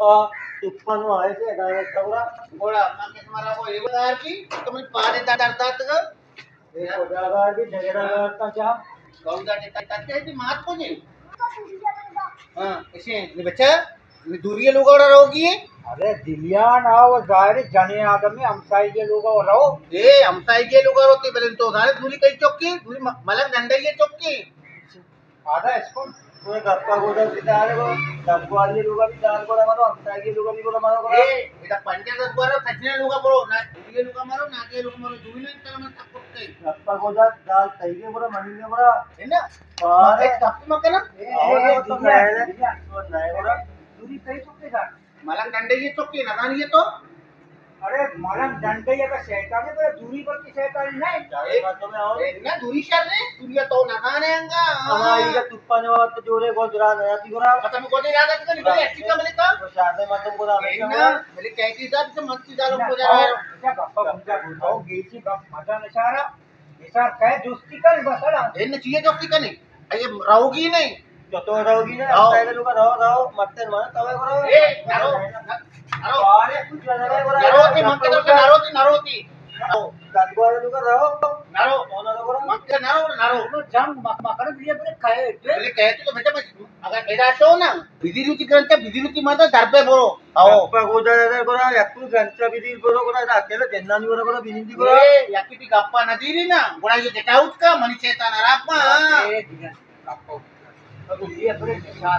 तुप्पन आहे ते डायरेक्ट गोळा गोळा मागे तुम्हाला को एक बार की तुम्ही पारे दातात ग हे कोजागार की झगड़ा का क्या गौदा दातात ती मात को नहीं हां ऐसे ये बच्चा ये दूरिये लोग और रहोगी अरे दिलिया ना वो जाहिर जाने आदमी हमसाई के लोग और रहो ए हमसाई के लोग होते बले तो सारे दूरी कई चौकी दूरी मलक डंडे ये चौकी आधा इसको वो गप्पा गोदा सितारे को दबवाली लोग भी दाल को मारो हमसाई के लोग भी मारो ए इधर पंचायत द्वारा सचने लोग बोलो ना दूरिये लोग मारो ना के लोग मारो दूरी नहीं तरह में तक के गप्पा गोदा दाल सही के बोला मनी के बोला है ना और एक कप में ना ए तो नहीं बोला दूरी कई चुके जा मलक डंडे ये चौकी ना ये तो अरे मलक डंडे ये का शैतान है दूरी पर की शैतान नहीं जाए बातों में आओ ना दूरी शर रे दूरिया तो ना खानेंगा हमारी का तुप्पन वाला तो जोरे को जरा नया ती गोरा खत्म को दे याद है निकल अच्छी का मिले का तो शादी में तुमको ना ना मिले कैसी जात से मत की डालो को जा रहा है क्या गप्पा गुंजा गुंजाओ गेची गप मजा नशारा ऐसा कह दोस्ती कर बसला इन चाहिए दोस्ती का नहीं ये रहोगी नहीं तो रहोगी ना पहले लोग रहो मत मार तवे करो ए नारो अरे कुछ लगा गोरा नारोती मत करो नारोती गदवाले लोग रहो नारो करो मत नारो तो जंग मकर दिए बड़े खाए बोले कहते तो बेटा अगर एडा तो ना बिदिरुति ग्रंथ बिदिरुति माता दरबे बोलो आओ गप्पा गोदा गोरा याकू गंचा बिदी बोलो गोरा अकेले देन्नानी गोरा गोरा बिनिंदी गोरा ए याकिटी गप्पा नदीरी ना गोरा ये जटाउत का मनी चेतन रापमा ए गप्पा अब ये अपने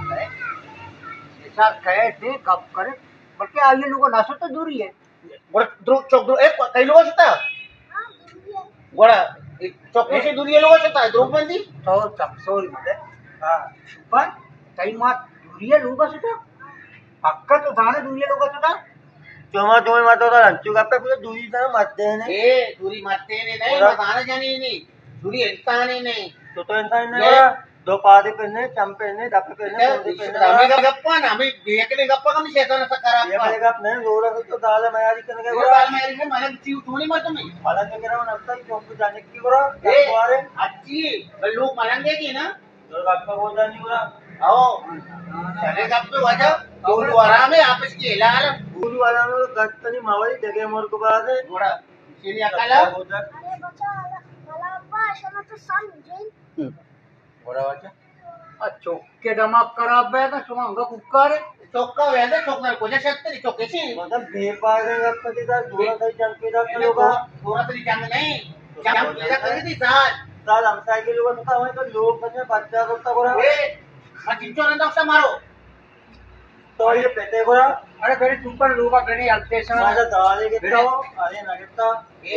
निशान कहे थे कब करे बल्कि आगे लोगों नासो तो दूरी है गोरा चौक दो एक कई लोग होता गोरा चौक से दूरी लोग होता है द्रौपदी तो सॉरी मत हां पर कई मात दूरी है लोगों से पक्का तो जाने दूरी है लोगों से चोमा चोमा मत होता रंचू का पे पूरे दूरी तरह मरते हैं ए दूरी मरते नहीं बताने जानी नहीं दूरी इंसान ही नहीं तो इंसान नहीं दो पादे पहने चम पहने दप पहने हमें गप्पा ना हमें देखने गप्पा कम शैतान सा करा ये वाले गप नहीं रोड़ा तो दाल मयारी करने के वो दाल मयारी से मालक चीव थोड़ी मत में मालक के ना अब तक चौक जाने की गोरा ए अच्छी लोग मालेंगे कि ना तो गप्पा हो जानी गोरा आओ चले गप्पे वजह गोलू आराम है आपस की हिलाल गोलू वाला में गत्तनी मावली जगह मोर को बाद है थोड़ा सीनी अकला अरे बच्चा वाला अब्बा शना तो समझे गोरा वाचा चौके दमाक खराब है तो सुमंगा कुकर चौका वैसे चौका को जैसे तेरी चौके से मतलब बेपार है गप्पा के साथ थोड़ा सा चंके दा लोगा थोड़ा तेरी जंग नहीं जंग तेरा कर दी साल हम साइकिल लोग होता है तो लोग बच्चे बच्चा करता गोरा ए मचिंचो नंदा से मारो तो ये पेटे गोरा अरे फिर तुम पर लोगा गणे अल्टेशन माझा दवाले के तो अरे नगता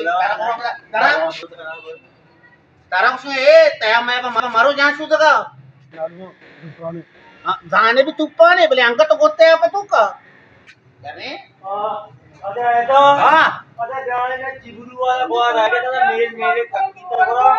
तारा उसमें ए तया मैं मारो जहां सु जगह जाने भी तुप्पा ने बोले अंक तो गोते है पे तू का जाने अरे तो हां अरे जाने में चिबुरू वाला बहुत आगे था मेरे कक्की तरह गोरा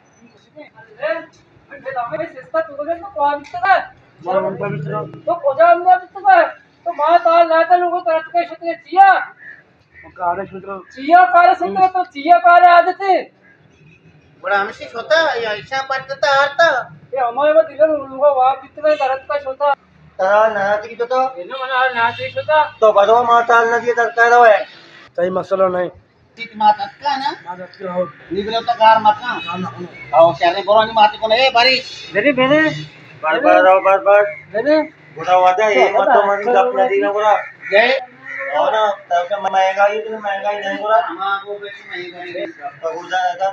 अरे हमें सिस्ता तुगले तो कौन तक मोर मन पर मित्र तो कोजा अंदर तक तो मां ताल लाता लोगों तरफ के क्षेत्र चिया काले सूत्र चिया काले सूत्र तो चिया काले आदत है बड़ा हमसे होता ये ऐसा पड़ता आता ये हमारे में दिलन लोगों वाप कितने तरफ का होता तारा नया की तो इन्हें मना ना देश होता तो बदवा माताल नदी दरकार है सही मसला नहीं ठीक मात का ना मादत के हो निगलो तो कार मत ना आओ शहर बोरानी माती को ए बारी मेरे बार मेरे बुरा वादा ये मत तो मन गप नदी ना बुरा जय और ना तब से महंगाई तो महंगाई नहीं बुरा हां वो बेटी महंगाई तो हो जाएगा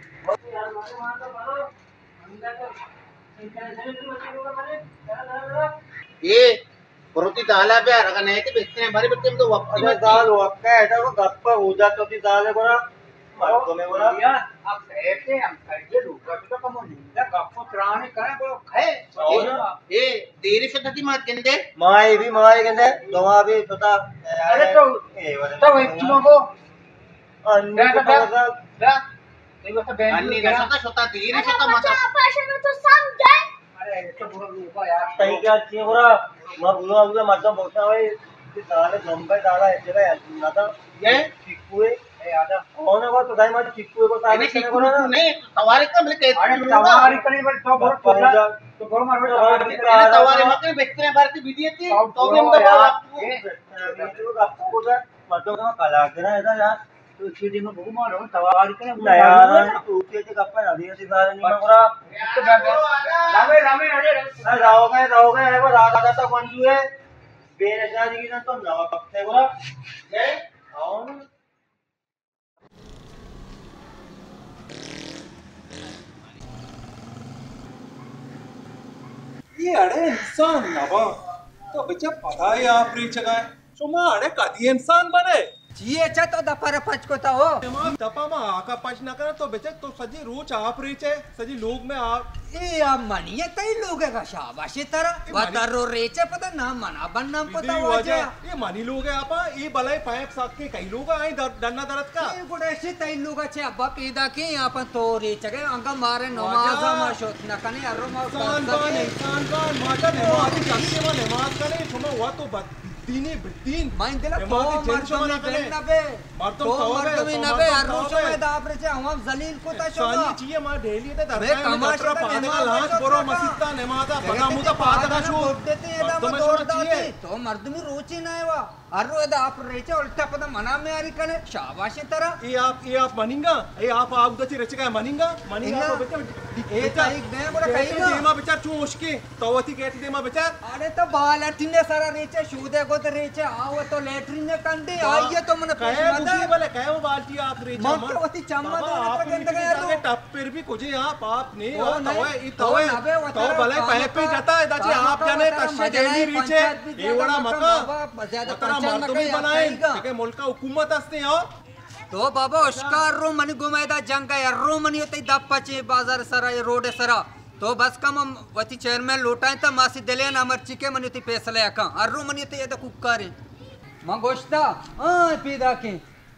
ये रोटी दाला पे अगर नहीं तो बेचते हैं हमारे बच्चे में तो वक्त अरे दाल वक्त है ऐसा वो गप हो जाता तो दाल है बुरा मारो में बुरा आप कहते हम कहिए लोग तो कम नहीं गप पुराने करे को खाए ये देरी से तती मात कहते माई कहते तो वहां भी पता अरे तो एक किलो को अंदर अन्नी नशा का छोटा धीरे से तो मत अब्बा शना तो समझे अरे तो बुरा लोग यार सही क्या चाहिए बुरा मैं बुरा बुरा मत बोलता भाई दाल लंबा दाल है तेरा ना था ये चिक्कू ए आजा कौन है तो दाई मत चिक्कू को सारे नहीं नहीं सवारी का मिल के अरे सवारी करी बल तो बहुत तो तो बोल मारो तवारे मकने बेचते भारती वीडियो थी तो भी हम लोग आपको उधर मतलब का कला के ना ऐसा यार तो सीधी में बहु मारो तवार के ना यार तू के गप्पा ना दिए सिखा नहीं मगरा तो रामे रामे अरे रहोगे वो राजा तक मंजू है बेनशादी की ना तो नवा पक्के वो जय आओ ना ये अड़े इंसान नवा तो बच्चा पता है आप रीच गए चुमा अड़े कदी इंसान बने जिए चा तो दफर पच को हो दपा में आका पच ना करे तो बच्चे तो सजी रोज आप रीच है सजी लोग में आप ए अब मनिए तई लोग का शाबाशी तरह वतरो रेचे पता ना मना बनना पता हो जा ये मनी लोग है आपा ये बलाई पाइप साथ के कई लोग आए डन्ना दरद का ये गुड़े तई लोग छे अब्बा पैदा के यहां पर तो रेचे के अंगा मारे नमाज मा शोत ना कने अरो मा इंसान का माता ने आदि जगते में नमाज करे सुनो हुआ तो दिन माइन दिला तो मर्दमी बेन नबे तो मर्दमी नबे अरुशो में दाबरे छे हम जलील को ता शोगा सानी चाहिए मां डेली ते दरगाह में कचरा पादगा लांच बोरो मस्जिदा नमाजा बगामुदा पादगा शो देते एदा में दौड़ दाती तो मर्दमी रोची ना है वा अरु एदा आप रेचे उल्टा पता मना में आरी कने शाबाशी तरह ये आप मनिंगा ये आप गची रचका मनिंगा तो बेटा ए तारीख दे बोला कहीगा देमा बेचार चूश के तवती केट देमा बेचार अरे तो बाल अठिने सारा रेचे शूदे को तो रेचे आओ तो लेटरिन ने कंडी आइए तो मने कहे बुझी बोले कहे वो बाल्टी आप रेचे मत वती चम्मा दे आप के टप पर भी कुछ आप नहीं तवे तो भले पहे पे जाता है दाची आप जाने कश्य डेली रीचे ये बड़ा मका ज्यादा मर्दमी बनाए ठीक है मुल्क का हुकूमत असते हो तो बाबा उसका रो मनी गुमेदा जंग का रो मनी होते दप पचे बाजार सरा ये रोड सरा तो बस कम वती चेयरमैन लोटाए त मासी दले ना मर्ची के मनी होती फैसला या का रो मनी होते ये तो कुक्कारे मंगोष्टा पीदा के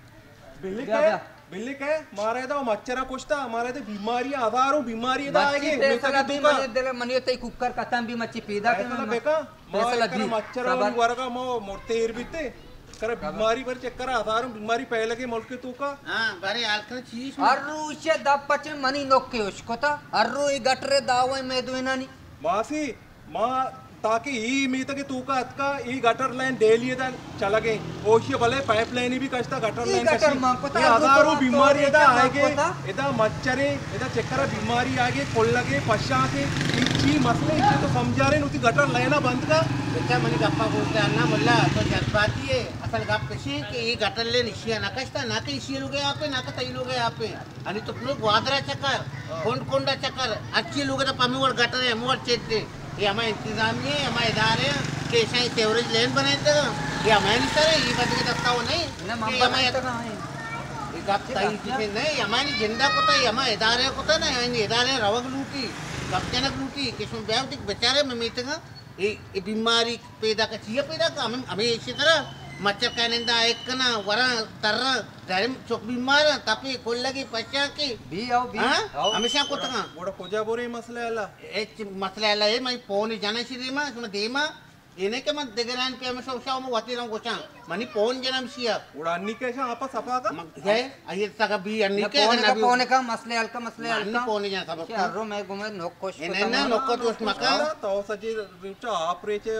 बिल्ली के मारे तो मच्छरा कुछता मारे तो बीमारी हजारों बीमारी दा आएगी फैसला भी मनी दले मनी होते कुक्कर खत्म भी मच्छी पीदा के फैसला भी मच्छरा वरगा मोरतेर बीते कर बीमारी पर चक्कर हजारों बीमारी पहले के मुल्क के तू का हां बारे आलकन चीज अर्रु इसे दब पचे मनी नोक के उसको ता अर्रु ई गटरे दावे में दुइनानी मासी मां ताकि ई मीत के तू का अतका ई गटर लाइन डेली दा चला गए ओशिया भले पाइपलाइन भी कष्टा गटर लाइन कष्टा ये हजारों बीमारी दा आएगे एदा मच्छरे एदा चक्कर बीमारी आगे कोल लगे पश्चा के इची मसले इसे तो समझा रहे नुती गटर लाइना बंद का बेटा मनी गप्पा बोलते अन्ना बोला तो जज्बाती है असल गप कशी की ई गटर ले निशिया ना कष्टा ना के इशी लोग यहाँ पे ना के तई लोग यहाँ पे आणि तो लोग वादरा चक्कर कोंडा चक्कर अच्छी लोग तो पामीवर गटर है मोर चेते ये हमारे इंतजामिया है हमारे इदारे के शायद सेवरेज लेन बनाए थे ये हमारे नहीं सर ये बात के दफ्ता हो नहीं ये हमारे ये गप तई चीजें नहीं हमारी जिंदा को तो हमारे इदारे को तो ना ये इदारे रवग लूटी गपचनक लूटी किस्म बेवटिक बेचारे में मीतेगा ये बीमारी पैदा का चाहिए पैदा का हमें इसी तरह मच्छर कहने एक कना वरा तररा टाइम चोक बीमार tapi कोल लगी पचा की भी आओ हमेशा को तंगा बोड़ा खोजा बोरे मसले आला ए मसला आला ए मैं फोन जाने सी मा सुन देमा इने के मत देगरान पे हमेशा उसा हम वाती रंग गोचा मनी फोन जनम सिया उड़ा अन्नी के आपा सफा का है आये तक भी अन्नी के ना फोन का मसले हल्का फोन जान सब यारो मैं गुमे नोक कोश इने ना नोक दोस्त मका तो सजी रुचा आप रेचे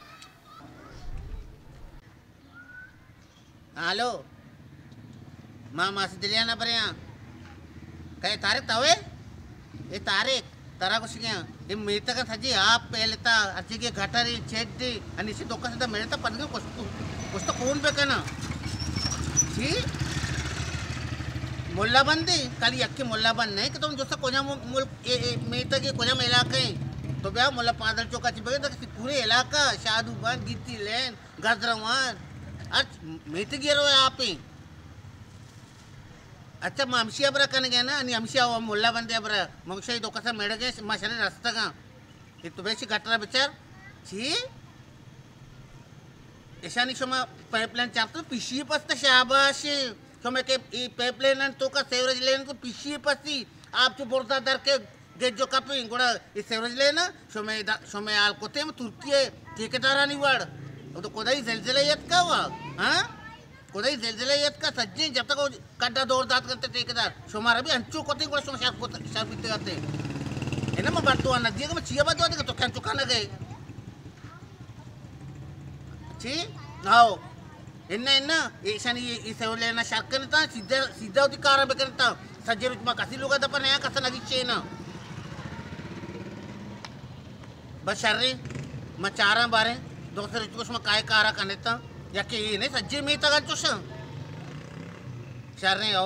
हेलो मामा से दिलिया ना पर्या कहे तारीख तावे ये तारीख तारा कुछ क्या ये मीता का सजी आप पहले ता अच्छी के घटारी चेक दी अनिश्चित धोखा से तो मेरे तो पढ़ने कुछ तो कौन पे करना जी मुल्ला बंदी कल यक्की मुल्ला बंद नहीं कि तुम जो सा कोना मुल्क मीता के कोना में इलाके तो क्या मुल्ला पादल चौका चिपके तो पूरे इलाका शादू बंद गिट्टी लेन गजरवान अच्छा मीत गिरो है आप ही अच्छा ममशिया बरा कन गया ना आणि ममशिया वो मुल्ला बंदे बरा ममशिया तो कसा मेड़ गए मशरे रास्ता का ये तो बेसी कटरा बेचार छी ऐसा नहीं शोमा पाइपलाइन चाहते पिशी पस्ता शाबाश शोमा के ये पाइपलाइन तो का सेवरेज लेन को पिशी पस्ती आप जो बोलता दर के गेट जो कपिंग गोड़ा ये सेवरेज लेना शोमे आल कोते में तुर्की ठेकेदारानी वाड़ तो कोदाई ज़लज़ला का हुआ हाँ कोदाई ज़लज़ला का सज्जे जब तक वो कड्डा दौड़ दात करते ठेकेदार शोमारा भी अंचू कोते को शोमा शाप बिकते करते Ini mah bantuan dia kan cia bantuan ke tukang lagi. Ci, now. Inna isani isawle na sharkan ta सीधा उदी कार में करता सजेर में kasi लोग ada pan ya kasa lagi चेना बशारे मचारा बारे दोसर कुछ में काय कारा कनेता या कि ने सज्जे में तगा चुस शारने आओ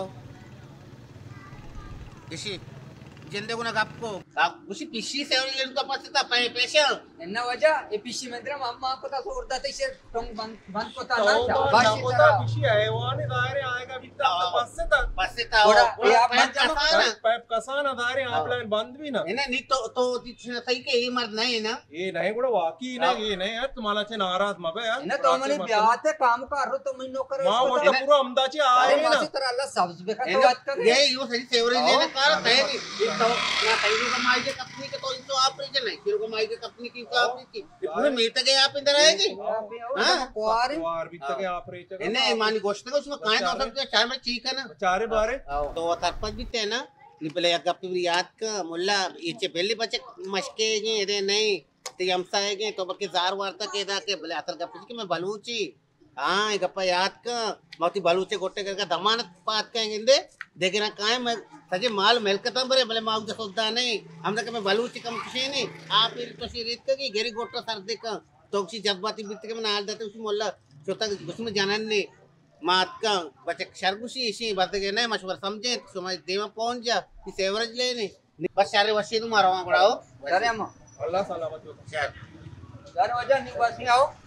इसी जिंदे गुना आपको आप उसी पीसी से और इनका पास था पैसे एन्ना वजह ए पीसी मंत्र अम्मा को ता सोरदा ते शे टोंग बंद को ता ना बाशी होता पिशी आहे वाने दारे आएगा बिता पासे था थोड़ा ये आप मत जाना पाइप कसाना दारे आपला बंद भी ना है ना नहीं तो सही के ये मर्द नहीं है ना ये नहीं கூட वाकी नाही ये नाही यार तुम्हाला चे नाराज मग यार ना तो मने ब्याह ते काम कर रो तो मैं नौकर मां मतलब पूरा अमदाची आहे ना मासी तरह अल्लाह सब्ज बेखा तो बात कर ये यो सही सेवरी लेने कार है नहीं तो ना तैनो का माई के कंपनी के तो इनको ऑपरेशन नहीं फिर को माई के कंपनी की ऑपरेशन की पूरे मीट के आप इधर आएगी हां वार भी तक ऑपरेशन इन्हें मानी गोश्त को उसमें काहे दो सकते चार में ठीक है ना चारे बारे तो तरपत भी थे ना निपले गप याद का मुल्ला ये पहले बच्चे मशके गए रे नहीं तो यमसा है गए तो बके जार वार्ता के दा के बोले असल गप कि मैं बलूची हां ये गप्पा याद का मोती बलूचे गोटे करके जमानत बात कहेंगे देखे ना काहे मैं सजे माल मेलकता बरे बोले माउ जो सोचदा नहीं हम के मैं बलूची कम कुछ नहीं आप फिर तो शरीर का की घेरी गोटा सर दे का तो उसी जज्बाती बीत के मैं नाल देते उसी मुल्ला छोटा उसमें जाना नहीं मात का बच्चे शर्गुशी इसी बात के नहीं मशवरा समझे समझ देवा पहुंच जा इस एवरेज ले नहीं बस सारे वशी तुम मारवा पड़ाओ अरे अम्मा अल्लाह सलामत हो चल यार वजह नहीं बस आओ